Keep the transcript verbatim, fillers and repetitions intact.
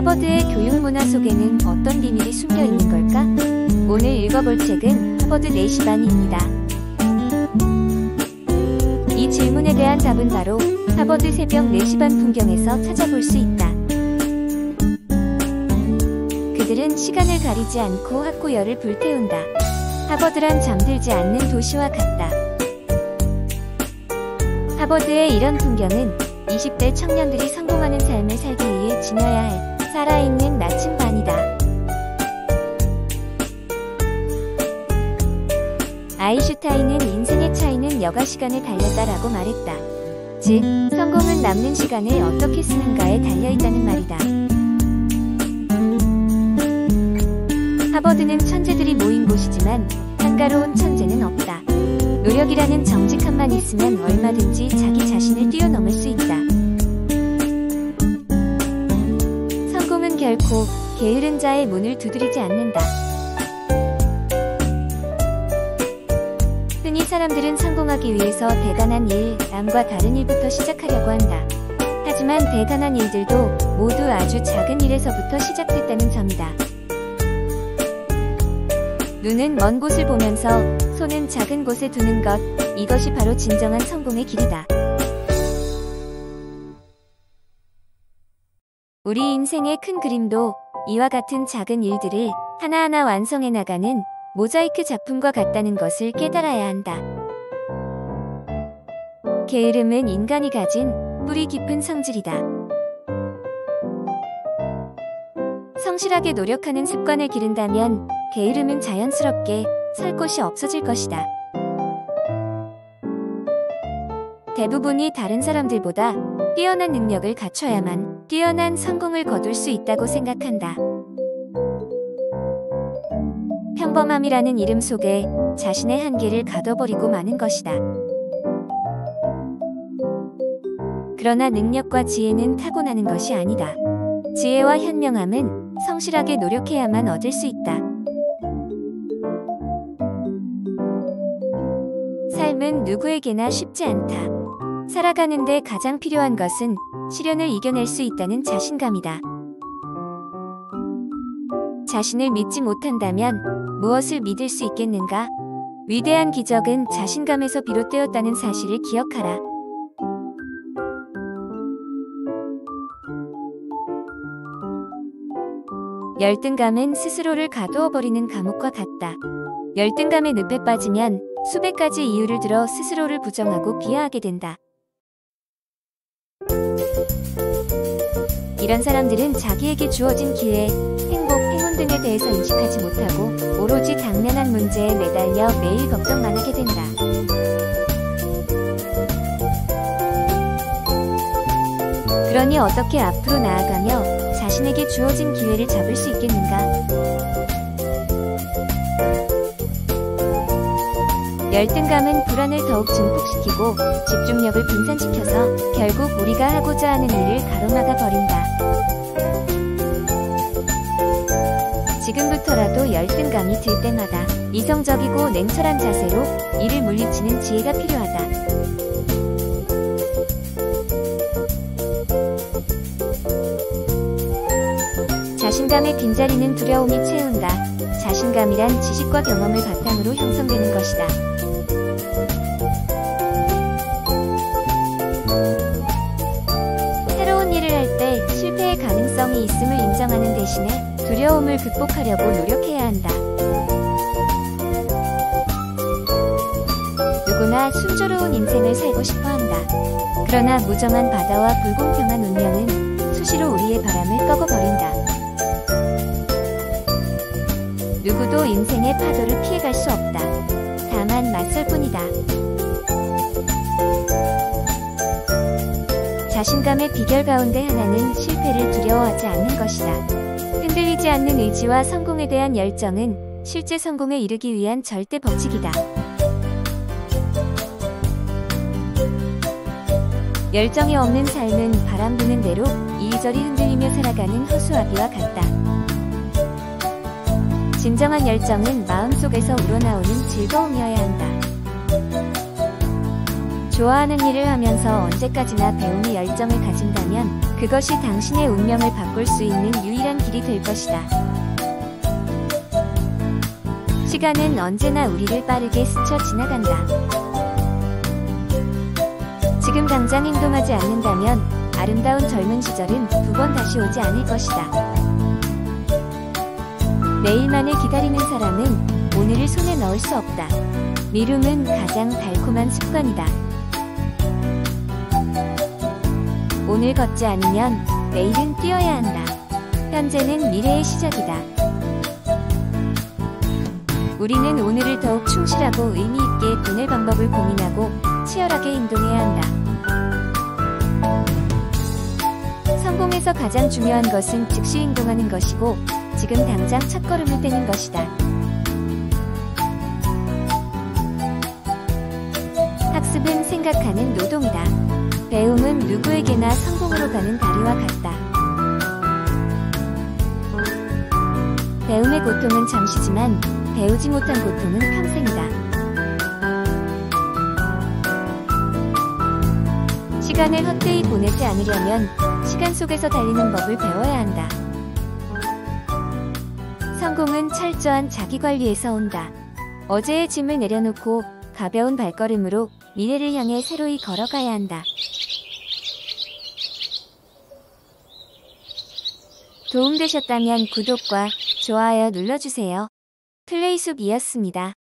하버드의 교육 문화 속에는 어떤 비밀이 숨겨 있는 걸까? 오늘 읽어볼 책은 하버드 네 시 반입니다. 이 질문에 대한 답은 바로 하버드 새벽 네 시 반 풍경에서 찾아볼 수 있다. 그들은 시간을 가리지 않고 학구열을 불태운다. 하버드란 잠들지 않는 도시와 같다. 하버드의 이런 풍경은 이십 대 청년들이 성공하는 삶을 살기 위해 지녀야 할 살아있는 나침반이다. 아인슈타인은 인생의 차이는 여가 시간에 달렸다라고 말했다. 즉, 성공은 남는 시간을 어떻게 쓰는가에 달려있다는 말이다. 하버드는 천재들이 모인 곳이지만 한가로운 천재는 없다. 노력이라는 정직함만 있으면 얼마든지 자기 자신을 뛰어넘을 수 있다. 성공은 결코 게으른 자의 문을 두드리지 않는다. 흔히 사람들은 성공하기 위해서 대단한 일, 남과 다른 일부터 시작하려고 한다. 하지만 대단한 일들도 모두 아주 작은 일에서부터 시작됐다는 점이다. 눈은 먼 곳을 보면서 손은 작은 곳에 두는 것, 이것이 바로 진정한 성공의 길이다. 우리 인생의 큰 그림도 이와 같은 작은 일들을 하나하나 완성해 나가는 모자이크 작품과 같다는 것을 깨달아야 한다. 게으름은 인간이 가진 뿌리 깊은 성질이다. 성실하게 노력하는 습관을 기른다면 게으름은 자연스럽게 설 곳이 없어질 것이다. 대부분이 다른 사람들보다 뛰어난 능력을 갖춰야만 뛰어난 성공을 거둘 수 있다고 생각한다. 평범함이라는 이름 속에 자신의 한계를 가둬버리고 마는 것이다. 그러나 능력과 지혜는 타고나는 것이 아니다. 지혜와 현명함은 성실하게 노력해야만 얻을 수 있다. 삶은 누구에게나 쉽지 않다. 살아가는데 가장 필요한 것은 시련을 이겨낼 수 있다는 자신감이다. 자신을 믿지 못한다면 무엇을 믿을 수 있겠는가? 위대한 기적은 자신감에서 비롯되었다는 사실을 기억하라. 열등감은 스스로를 가두어버리는 감옥과 같다. 열등감의 늪에 빠지면 수백 가지 이유를 들어 스스로를 부정하고 비하하게 된다. 이런 사람들은 자기에게 주어진 기회, 행복, 행운 등에 대해서 인식하지 못하고 오로지 당면한 문제에 매달려 매일 걱정만 하게 된다. 그러니 어떻게 앞으로 나아가며 자신에게 주어진 기회를 잡을 수 있겠는가? 열등감은 불안을 더욱 증폭시키고 집중력을 분산시켜서 결국 우리가 하고자 하는 일을 가로막아 버린다. 지금부터라도 열등감이 들 때마다 이성적이고 냉철한 자세로 이를 물리치는 지혜가 필요하다. 자신감의 빈자리는 두려움이 채운다. 자신감이란 지식과 경험을 바탕으로 형성되는 것이다. 새로운 일을 할 때 실패의 가능성이 있음을 인정하는 대신에 두려움을 극복하려고 노력해야 한다. 누구나 순조로운 인생을 살고 싶어 한다. 그러나 무정한 바다와 불공평한 운명은 수시로 우리의 바람을 꺾어버린다. 누구도 인생의 파도를 피해갈 수 없다. 다만 맞설 뿐이다. 자신감의 비결 가운데 하나는 실패를 두려워하지 않는 것이다. 흔들리지 않는 의지와 성공에 대한 열정은 실제 성공에 이르기 위한 절대 법칙이다. 열정이 없는 삶은 바람 부는 대로 이리저리 흔들리며 살아가는 허수아비와 같다. 진정한 열정은 마음속에서 우러나오는 즐거움이어야 한다. 좋아하는 일을 하면서 언제까지나 배움의 열정을 가진다면 그것이 당신의 운명을 바꿀 수 있는 유일한 길이 될 것이다. 시간은 언제나 우리를 빠르게 스쳐 지나간다. 지금 당장 행동하지 않는다면 아름다운 젊은 시절은 두 번 다시 오지 않을 것이다. 내일만을 기다리는 사람은 오늘을 손에 넣을 수 없다. 미룸은 가장 달콤한 습관이다. 오늘 걷지 않으면 내일은 뛰어야 한다. 현재는 미래의 시작이다. 우리는 오늘을 더욱 충실하고 의미 있게 보낼 방법을 고민하고 치열하게 행동해야 한다. 성공에서 가장 중요한 것은 즉시 행동하는 것이고 지금 당장 첫걸음을 떼는 것이다. 학습은 생각하는 노동이다. 배움은 누구에게나 성공으로 가는 다리와 같다. 배움의 고통은 잠시지만 배우지 못한 고통은 평생이다. 시간을 헛되이 보내지 않으려면 시간 속에서 달리는 법을 배워야 한다. 성공은 철저한 자기관리에서 온다. 어제의 짐을 내려놓고 가벼운 발걸음으로 미래를 향해 새로이 걸어가야 한다. 도움되셨다면 구독과 좋아요 눌러주세요. 플레이숲이었습니다.